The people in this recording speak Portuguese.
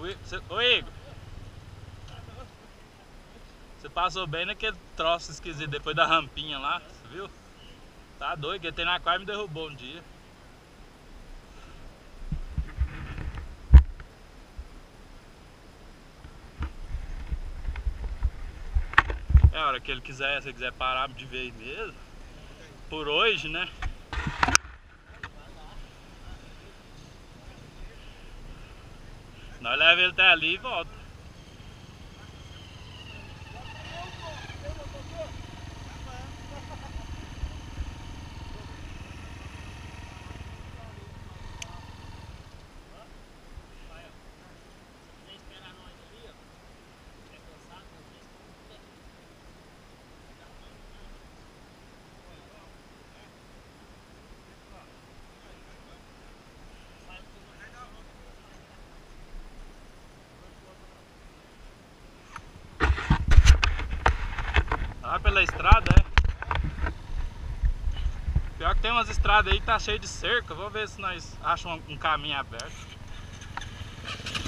Ô Igor, você passou bem naquele troço esquisito depois da rampinha lá, você viu? Tá doido, que tem na quase me derrubou um dia. É a hora que ele quiser, se ele quiser parar de vez mesmo, por hoje, né? Nós levamos ele até ali e volta. Lá pela estrada, é? Pior que tem umas estradas aí que tá cheio de cerca. Vamos ver se nós achamos um caminho aberto.